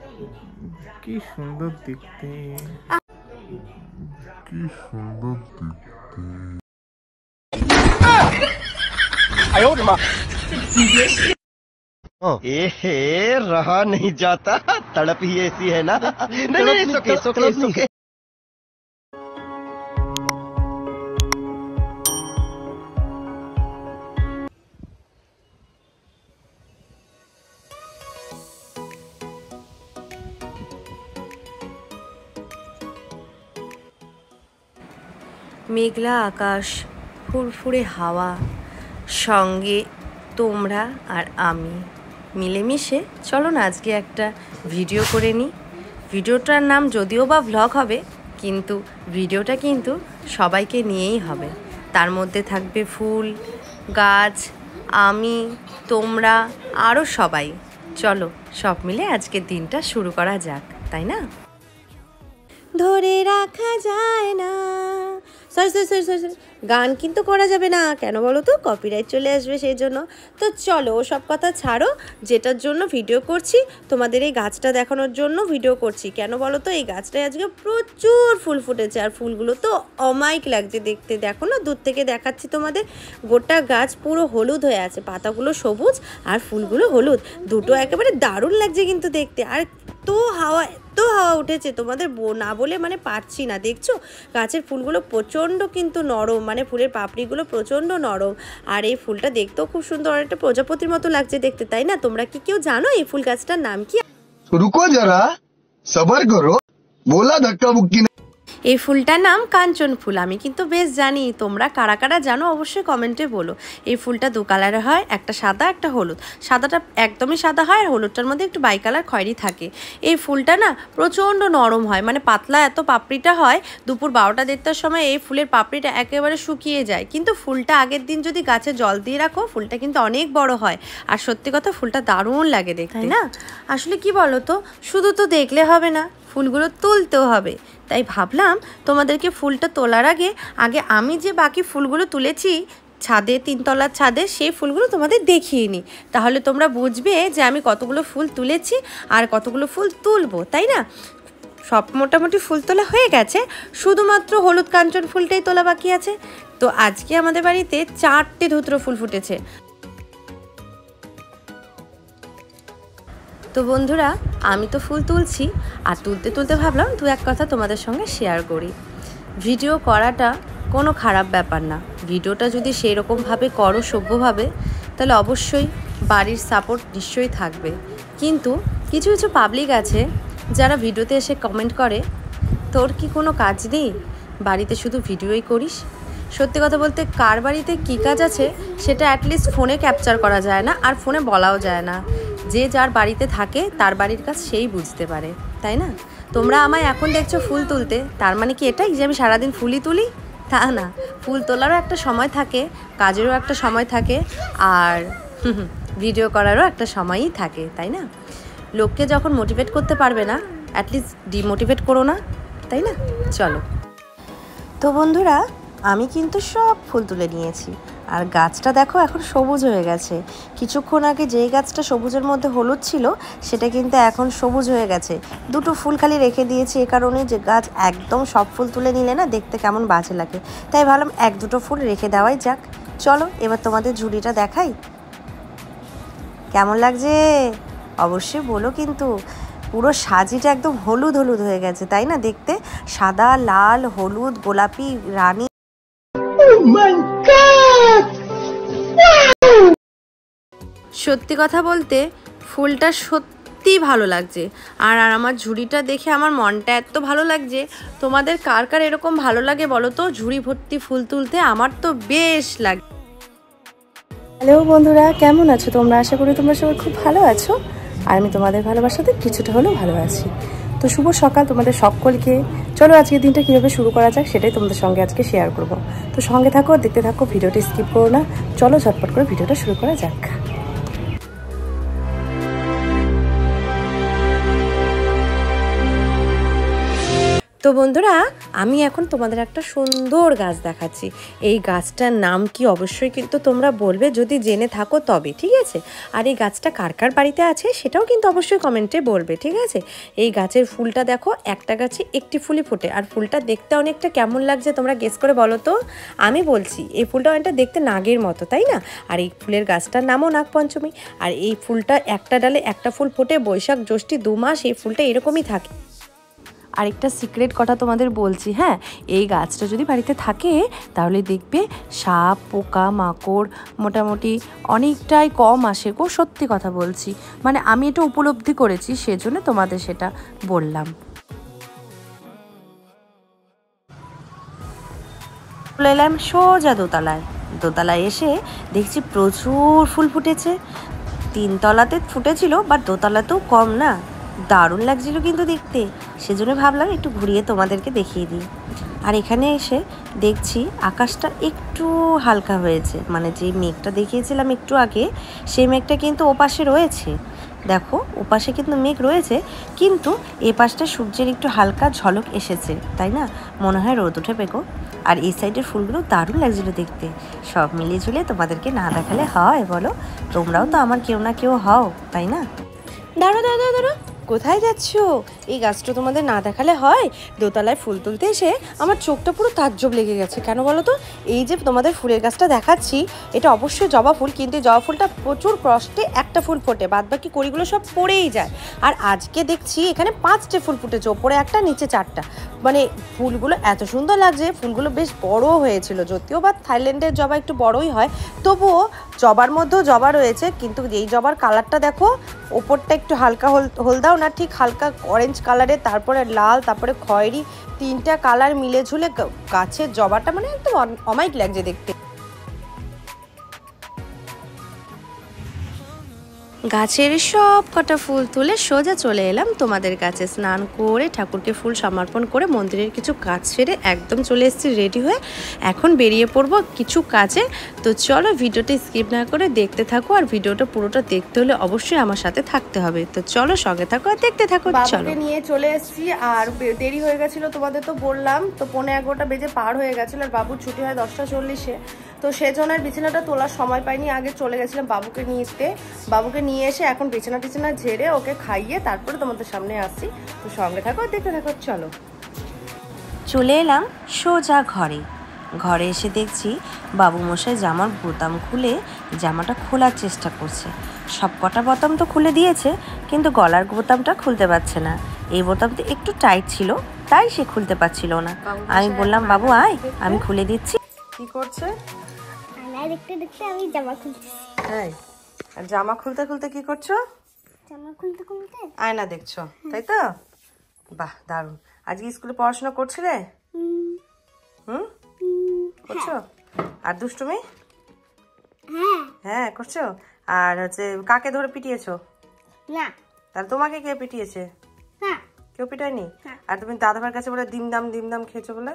কি সুন্দর দেখতে, কি সুন্দর দেখতে। रहा नहीं जाता, तड़प ही ऐसी है ना। नहीं, it's okay. মেঘলা আকাশ, ফুরফুরে হাওয়া, সঙ্গে তোমরা আর আমি মিলেমিশে চলো না আজকে একটা ভিডিও করে নিই। ভিডিওটার নাম যদিও বা ভ্লগ হবে, কিন্তু ভিডিওটা কিন্তু সবাইকে নিয়েই হবে। তার মধ্যে থাকবে ফুল, গাছ, আমি, তোমরা, আরও সবাই। চলো সব মিলে আজকের দিনটা শুরু করা যাক, তাই না? ধরে রাখা যায় না, সরি, গান কিন্তু করা যাবে না, কেন বলো তো? কপিরাইট চলে আসবে সেই জন্য। তো চলো সব কথা ছাড়ো, যেটার জন্য ভিডিও করছি, তোমাদের এই গাছটা দেখানোর জন্য ভিডিও করছি। কেন বলো তো? এই গাছটায় আজকে প্রচুর ফুল ফুটেছে, আর ফুলগুলো তো অমায়িক লাগছে দেখতে। দেখো না, দূর থেকে দেখাচ্ছি তোমাদের, গোটা গাছ পুরো হলুদ হয়ে আছে, পাতাগুলো সবুজ আর ফুলগুলো হলুদ, দুটো একেবারে দারুণ লাগছে কিন্তু দেখতে। আর এত হাওয়া উঠেছে, তোমাদের না বলে মানে পারছি না। দেখছো গাছের ফুলগুলো প্রচণ্ড কিন্তু নরম, মানে ফুলের পাপড়িগুলো প্রচণ্ড নরম, আর এই ফুলটা দেখতেও খুব সুন্দর, একটা প্রজাপতির মতো লাগছে দেখতে, তাই না? তোমরা কি কেউ জানো এই ফুল গাছটার নাম কি? रुको जरा, सबर करो, बोला धक्का मुक्की। এই ফুলটার নাম কাঞ্চন ফুল। আমি কিন্তু বেশ জানি, তোমরা কারা কারা জানো অবশ্যই কমেন্টে বলো। এই ফুলটা দু কালারের হয়, একটা সাদা একটা হলুদ। সাদাটা একদমই সাদা হয়, আর হলুদটার মধ্যে একটু বাই কালার খয়েরি থাকে। এই ফুলটা না প্রচণ্ড নরম হয়, মানে পাতলা এত পাপড়িটা হয়, দুপুর 12টা-1:30টার সময় এই ফুলের পাপড়িটা একেবারে শুকিয়ে যায়। কিন্তু ফুলটা আগের দিন যদি গাছে জল দিয়ে রাখো, ফুলটা কিন্তু অনেক বড় হয়। আর সত্যি কথা, ফুলটা দারুণ লাগে দেখতে, তাই না? আসলে কি বলো তো, শুধু তো দেখলে হবে না, ফুলগুলো তুলতেও হবে। তাই ভাবলাম তোমাদেরকে ফুলটা তোলার আগে আমি যে বাকি ফুলগুলো তুলেছি ছাদে, 3তলার ছাদে, সেই ফুলগুলো তোমাদের দেখিয়ে নিই। তাহলে তোমরা বুঝবে যে আমি কতগুলো ফুল তুলেছি আর কতগুলো ফুল তুলবো, তাই না? সব মোটামুটি ফুল তোলা হয়ে গেছে, শুধুমাত্র হলুদ কাঞ্চন ফুলটাই তোলা বাকি আছে। তো আজকে আমাদের বাড়িতে 4টে ধুতরো ফুল ফুটেছে। তো বন্ধুরা, আমি তো ফুল তুলছি, আর তুলতে তুলতে ভাবলাম দু এক কথা তোমাদের সঙ্গে শেয়ার করি। ভিডিও করাটা কোনো খারাপ ব্যাপার না, ভিডিওটা যদি সেই রকমভাবে করো সভ্যভাবে, তাহলে অবশ্যই বাড়ির সাপোর্ট নিশ্চয়ই থাকবে। কিন্তু কিছু কিছু পাবলিক আছে যারা ভিডিওতে এসে কমেন্ট করে, তোর কি কোনো কাজ নেই, বাড়িতে শুধু ভিডিওই করিস। সত্যি কথা বলতে, কার বাড়িতে কী কাজ আছে সেটা অ্যাটলিস্ট ফোনে ক্যাপচার করা যায় না, আর ফোনে বলাও যায় না। যে যার বাড়িতে থাকে তার বাড়ির কাজ সেই বুঝতে পারে, তাই না? তোমরা আমায় এখন দেখছো ফুল তুলতে, তার মানে কি এটাই যে আমি সারাদিন ফুলই তুলি? তা না, ফুল তোলারও একটা সময় থাকে, কাজেরও একটা সময় থাকে, আর ভিডিও করারও একটা সময়ই থাকে, তাই না? লোককে যখন মোটিভেট করতে পারবে না, অ্যাটলিস্ট ডিমোটিভেট করো না, তাই না? চলো। তো বন্ধুরা, আমি কিন্তু সব ফুল তুলে নিয়েছি, আর গাছটা দেখো এখন সবুজ হয়ে গেছে। কিছুক্ষণ আগে যেই গাছটা সবুজের মধ্যে হলুদ ছিল, সেটা কিন্তু এখন সবুজ হয়ে গেছে। দুটো ফুল খালি রেখে দিয়েছি এ কারণে যে গাছ একদম সব ফুল তুলে নিলে না দেখতে কেমন বাজে লাগে, তাই ভাবলাম 1-2টো ফুল রেখে দেওয়াই যাক। চলো এবার তোমাদের ঝুড়িটা দেখাই, কেমন লাগছে অবশ্যই বলো। কিন্তু পুরো সাজিটা একদম হলুদ হলুদ হয়ে গেছে, তাই না? দেখতে সাদা, লাল, হলুদ, গোলাপি, রানী। সত্যি কথা বলতে ফুলটা সত্যি ভালো লাগছে, আর আমার ঝুড়িটা দেখে আমার মনটা এত ভালো লাগছে। তোমাদের কার কার এরকম ভালো লাগে বলো তো, ঝুড়ি ভর্তি ফুল তুলতে? আমার তো বেশ লাগে। হ্যালো বন্ধুরা, কেমন আছো তোমরা? আশা করি তোমরা সবাই খুব ভালো আছো, আর আমি তোমাদের ভালোবাসাতে কিছুটা হলেও ভালো আছি। তো শুভ সকাল তোমাদের সকলকে। চলো আজকের দিনটা কীভাবে শুরু করা যাক সেটাই তোমাদের সঙ্গে আজকে শেয়ার করব। তো সঙ্গে থাকো, দেখতে থাকো, ভিডিওটা স্কিপ করো না। চলো ঝটপট করে ভিডিওটা শুরু করা যাক। তো বন্ধুরা, আমি এখন তোমাদের একটা সুন্দর গাছ দেখাচ্ছি। এই গাছটার নাম কি অবশ্যই কিন্তু তোমরা বলবে যদি জেনে থাকো তবে, ঠিক আছে? আর এই গাছটা কার কার বাড়িতে আছে সেটাও কিন্তু অবশ্যই কমেন্টে বলবে, ঠিক আছে? এই গাছের ফুলটা দেখো, একটা গাছে একটি ফুলই ফোটে, আর ফুলটা দেখতে অনেকটা কেমন লাগছে তোমরা গেস করে বলো তো। আমি বলছি, এই ফুলটা অনেকটা দেখতে নাগের মতো, তাই না? আর এই ফুলের গাছটার নামও নাগপঞ্চমী। আর এই ফুলটা একটা ডালে একটা ফুল ফোটে, বৈশাখ জ্যৈষ্ঠ 2 মাস এই ফুলটা এরকমই থাকে। আরেকটা সিক্রেট কথা তোমাদের বলছি, হ্যাঁ, এই গাছটা যদি বাড়িতে থাকে তাহলে দেখবে সাপ পোকা মাকড় মোটামুটি অনেকটাই কম আসে গো, সত্যি কথা বলছি। মানে আমি এটা উপলব্ধি করেছি, সেজন্য তোমাদের সেটা বললাম। চলে এলাম সোজা দোতলায় এসে দেখছি প্রচুর ফুল ফুটেছে। 3 তলাতে ফুটেছিল, বাট দোতলাতেও কম না, দারুণ লাগছিল কিন্তু দেখতে। সেজন্য ভাবলাম একটু ঘুরিয়ে তোমাদেরকে দেখিয়ে দিই। আর এখানে এসে দেখছি আকাশটা একটু হালকা হয়েছে, মানে যে মেঘটা দেখিয়েছিলাম একটু আগে সেই মেঘটা কিন্তু ওপাশে রয়েছে। দেখো ওপাশে কিন্তু মেঘ রয়েছে, কিন্তু এ পাশটা সূর্যের একটু হালকা ঝলক এসেছে, তাই না? মনে হয় রোদ উঠে পেকো। আর এই সাইডের ফুলগুলো দারুণ লাগছিল দেখতে। সব মিলিয়ে ঝুলিয়ে তোমাদেরকে না দেখালে হয় বলো? তোমরাও তো আমার কেউ না কেউ হও, তাই না? দাঁড়ো, কোথায় যাচ্ছ? এই গাছটা তোমাদের না দেখালে হয়? দোতলায় ফুল তুলতে এসে আমার চোখটা পুরো তাজ্জব লেগে গেছে। কেন বলো তো? এই যে তোমাদের ফুলের গাছটা দেখাচ্ছি, এটা অবশ্যই জবা ফুল, কিন্তু জবা ফুলটা প্রচুর কষ্টে একটা ফুল ফোটে, বাদ বাকি কড়িগুলো সব পড়েই যায়। আর আজকে দেখছি এখানে 5টে ফুল ফুটেছে, ওপরে একটা নিচে 4টা। মানে ফুলগুলো এত সুন্দর লাগছে, ফুলগুলো বেশ বড় হয়েছিল, যদিও বা থাইল্যান্ডের জবা একটু বড়ই হয়, তবুও জবার মধ্যেও জবা রয়েছে। কিন্তু এই জবার কালারটা দেখো, ওপরটা একটু হালকা হলদাও না, ঠিক হালকা অরেঞ্জ কালারের, তারপরে লাল, তারপরে খয়েরি, 3টা কালার মিলে ঝুলে গাছের জবাটা মানে একদম অমায়িক লাগছে দেখতে। গাছের সব কটা ফুল তুলে সোজা চলে এলাম তোমাদের কাছে। স্নান করে ঠাকুরকে ফুল সমর্পণ করে মন্দিরের কিছু কাজ সেরে একদম চলে এসেছি রেডি হয়ে। এখন বেরিয়ে পড়বো কিছু কাজে। তো চলো ভিডিওটা স্কিপ না করে দেখতে থাকো, আর ভিডিওটা পুরোটা দেখতে হলে অবশ্যই আমার সাথে থাকতে হবে। তো চলো সঙ্গে থাকো আর দেখতে থাকো। চলো, নিয়ে চলে এসেছি, আর দেরি হয়ে গেছিলো তোমাদের তো বললাম, তো 11:15 বেজে পার হয়ে গেছিলো, আর বাবুর ছুটি হয় 10টা 40-এ। তো সেজন্য বিছানাটা তোলার সময় পাইনি, আগে চলে গেছিলাম বাবুকে নিয়ে এসে এখন বিছানা টিছানা ঝেড়ে ওকে খাইয়ে তারপরে তোমাদের সামনে আসছি। তো সঙ্গে থাকো দেখতে থাকো। চলো, চলে এলাম সোজা ঘরে এসে দেখছি বাবু মশাই জামার বোতাম খুলে জামাটা খোলার চেষ্টা করছে। সব কটা বোতাম তো খুলে দিয়েছে, কিন্তু গলার বোতামটা খুলতে পারছে না। এই বোতামটা একটু টাইট ছিল, তাই সে খুলতে পারছিল না। আমি বললাম বাবু আয়, আমি খুলে দিচ্ছি। কি করছে? দেখতে আমি জামা খুলছি। হ্যাঁ, আর জামা খুলতে খুলতে কি করছো? জামা খুলতে আয়না দেখছো, তাই তো? বাহ, দারুণ। আজকে স্কুলে পড়াশোনা করছিলে? করছো? আর দুষ্টুমি? হ্যাঁ করছো। আর হচ্ছে কাকে ধরে পিটিয়েছো? না। তাহলে তোমাকে কে পিটিয়েছে? না, কেউ পিটায়নি। আর তুমি দাদাভাইয়ের কাছে বলে দিমদাম খেয়েছো বলে?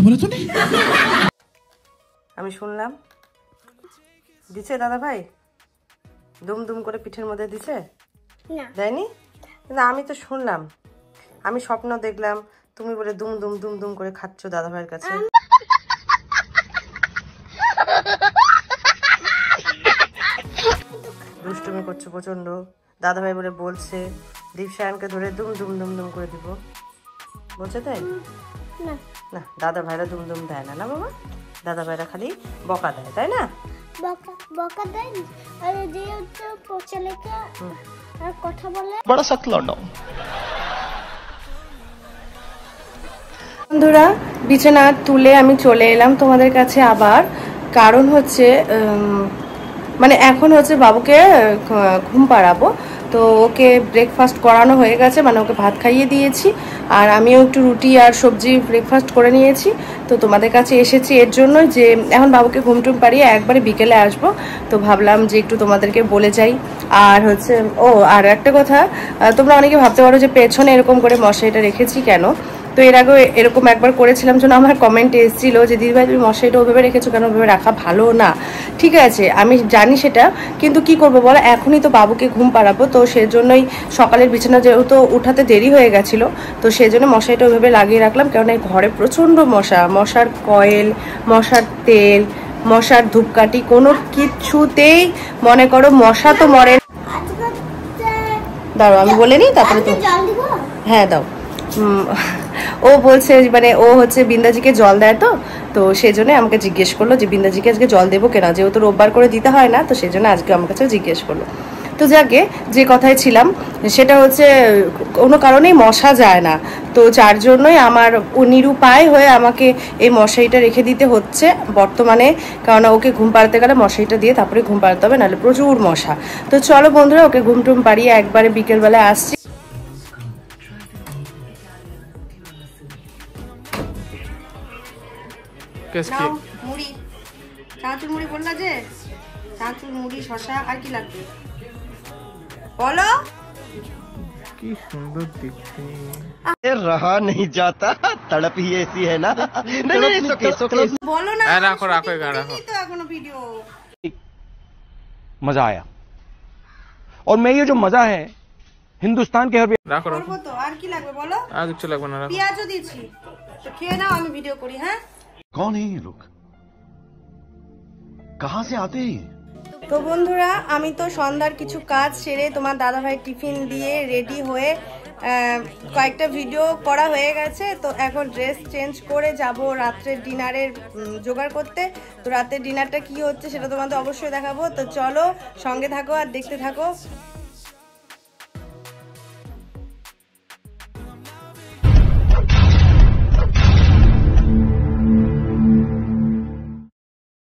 আমি শুনলাম। দিছে দাদাভাই? দুম করে পিঠের মধ্যে দিছে? দেয়নি? কিন্তু আমি তো শুনলাম, আমি স্বপ্ন দেখলাম তুমি বলে দুম করে খাচ্ছ দাদাভাইয়ের কাছে। দুষ্টুমি করছো প্রচন্ড। দাদাভাই বলে বলছে দীপসায়নকে ধরে দুম করে দিব, বলছে তাই? না, দাদাভাইরা দুম দেয় না, না বাবা? দাদাভাইরা খালি বকা দেয়, তাই না? বকা দেয়, আর যে হচ্ছে ছেলেকে আর কথা বলে बड़ा सख्त लौंडा। বন্ধুরা, বিছানা তুলে আমি চলে এলাম তোমাদের কাছে আবার। কারণ হচ্ছে মানে এখন হচ্ছে বাবুকে ঘুম পাড়াবো, তো ওকে ব্রেকফাস্ট করানো হয়ে গেছে, মানে ওকে ভাত খাইয়ে দিয়েছি, আর আমিও একটু রুটি আর সবজি ব্রেকফাস্ট করে নিয়েছি। তো তোমাদের কাছে এসেছি এর জন্য যে এখন বাবুকে ঘুমটুম পাড়িয়ে একবারে বিকেলে আসবো, তো ভাবলাম যে একটু তোমাদেরকে বলে যাই। আর হচ্ছে আর একটা কথা, তোমরা অনেকে ভাবতে পারো যে পেছনে এরকম করে মশারিটা রেখেছি কেন, তো এর আগে এরকম একবার করেছিলাম, জন্য আমার কমেন্টে এসেছিলো যে দিদিভাই তুমি মশারিটা ওইভাবে রেখেছো কেন, ওইভাবে রাখা ভালো না। ঠিক আছে আমি জানি সেটা, কিন্তু কি করবো বলো, এখনই তো বাবুকে ঘুম পাড়াবো, তো সেজন্যই সকালের বিছানা যেহেতু উঠাতে দেরি হয়ে গেছিলো, তো সেই জন্য মশারিটা ওইভাবে লাগিয়ে রাখলাম। কারণ এই ঘরে প্রচণ্ড মশা, মশার কয়েল, মশার তেল, মশার ধূপকাঠি, কোনো কিছুতেই মনে করো মশা তো মরে। দাঁড়ো আমি বলে নিই তারপরে তো। হ্যাঁ দাও। ও বলছে মানে ও হচ্ছে বিন্দাজিকে জল দেয়, তো সেই জন্য আমাকে জিজ্ঞেস করলো যে বিন্দাজিকে আজকে জল দেবো কেনা, যেহেতু রোববার করে দিতে হয় না, তো সেই জন্য আজকে আমার কাছে জিজ্ঞেস করলো। তো যাকে যে কথায় ছিলাম সেটা হচ্ছে কোনো কারণেই মশা যায় না, তো যার জন্যই আমার নিরুপায় হয়ে আমাকে এই মশারিটা রেখে দিতে হচ্ছে বর্তমানে, কারণ ওকে ঘুম পাড়াতে গেলে মশারিটা দিয়ে তারপরে ঘুম পাড়াতে হবে, নাহলে প্রচুর মশা। তো চলো বন্ধুরা ওকে ঘুম টুম পাড়িয়ে একবারে বিকেলবেলায় আসছি। মুড়ি, চানাচুর মুড়ি বললা যে, চানাচুর মুড়ি, শশা, আর কি লাগবে বলো? কি সুন্দর দেখতে। रहा नहीं जाता, तड़प ही ऐसी है ना। नहीं नहीं सुके বলো না। রাখো রাখো এখানে রাখো। তো এখনো ভিডিও। मजा आया, और मैं ये जो मजा है हिंदुस्तान के हर রাখো রাখো। করবো তো, আর কি লাগবে বলো? আর কিছু লাগবে না, রাখো। পেঁয়াজও দিয়েছি, তো খেয়ে নাও, আমি ভিডিও করি। হ্যাঁ कौन है ये लोग, कहाँ से आते हैं? তো বন্ধুরা আমি তো সন্ধ্যার কিছু কাজ সেরে তোমার দাদাভাই টিফিন দিয়ে রেডি হয়ে কয়েকটা ভিডিও করা হয়ে গেছে, তো এখন ড্রেস চেঞ্জ করে যাব রাত্রের ডিনারের জোগাড় করতে। তো রাতের ডিনারটা কি হচ্ছে সেটা তোমাদের অবশ্যই দেখাবো, তো চলো সঙ্গে থাকো আর দেখতে থাকো।